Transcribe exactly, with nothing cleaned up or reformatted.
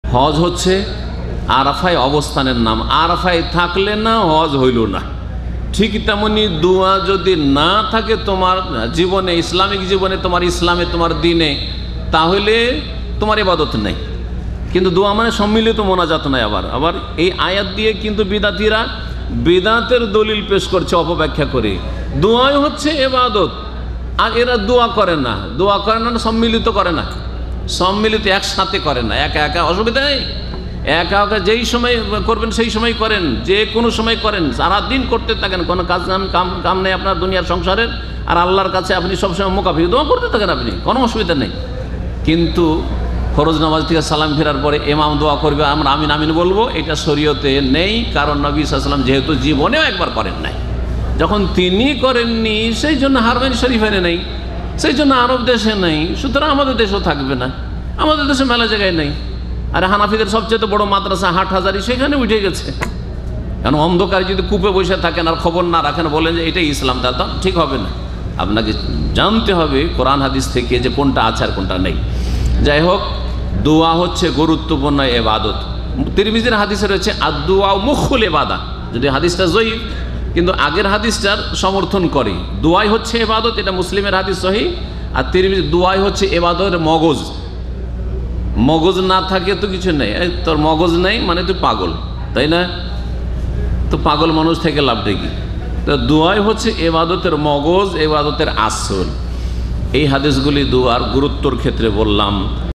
হজ হচ্ছে আরাফায় অবস্থানের নাম, আরাফায় থাকলে না হজ হইল না। ঠিক তেমনি দোয়া যদি না থাকে তোমার জীবনে, ইসলামিক জীবনে, তোমার ইসলামে, তোমার দিনে, তাহলে তোমার ইবাদত নেই। কিন্তু দোয়া মানে সম্মিলিত মোনাজাত নাই। আবার আবার এই আয়াত দিয়ে কিন্তু বিদাতিরা বিদাতের দলিল পেশ করছে অপব্যাখ্যা করে। দোয়াই হচ্ছে ইবাদত, আর এরা দোয়া করে না। দোয়া করে না, সম্মিলিত করে না, সম্মিলিত একসাথে করে না। একা একা অসুবিধা নেই, একা একা যেই সময় করবেন সেই সময় করেন, যে কোনো সময় করেন, সারাদিন করতে থাকেন, কোনো কাজ কাম কাম কাম নেই আপনার দুনিয়ার সংসারের, আর আল্লাহর কাছে আপনি সবসময় মোকাফি দোয়া করতে থাকেন, আপনি কোনো অসুবিধা নেই। কিন্তু ফরজ নামাজ থেকে সালাম ফেরার পরে ইমাম দোয়া করবে, আমরা আমিন আমিন বলবো, এটা শরীয়তে নেই। কারণ নবী সাল্লাল্লাহু আলাইহি ওয়াসাল্লাম যেহেতু জীবনেও একবার করেন নাই, যখন তিনি করেননি সেই জন্য হারমাইন শরীফে নেই, সেই জন্য আরব দেশে নেই, সুতরাং আমাদের দেশেও থাকবে না। আমাদের দেশে মেলা জায়গায় নেই। আর হানাফিদের সবচেয়ে বড় মাদ্রাসা হাট হাজারি, সেখানে উঠে গেছে। কারণ অন্ধকারে যদি কূপে বসে থাকেন আর খবর না রাখেন, বলেন যে এটাই ইসলাম, তা তো ঠিক হবে না। আপনাকে জানতে হবে কোরআন হাদিস থেকে যে কোনটা আছে আর কোনটা নেই। যাই হোক, দোয়া হচ্ছে গুরুত্বপূর্ণ ইবাদত। তিরমিজির হাদিসে রয়েছে আদ-দুআ মুখুল ইবাদা। যদি হাদিসটা জয়ীফ, কিন্তু আগের হাদিসটার সমর্থন করে। দোয়াই হচ্ছে ইবাদত, এটা মুসলিমের হাদিস সহিহ। আর তিরমিজি দোয়াই হচ্ছে ইবাদতের মগজ। মগজ না থাকে তো কিছু নেই। তোর মগজ নেই মানে তুই পাগল, তাই না? তো পাগল মানুষ থেকে লাভটা কি? তো দোয়াই হচ্ছে ইবাদতের মগজ, ইবাদতের আসল। এই হাদিসগুলি দোয়ার গুরুত্বর ক্ষেত্রে বললাম।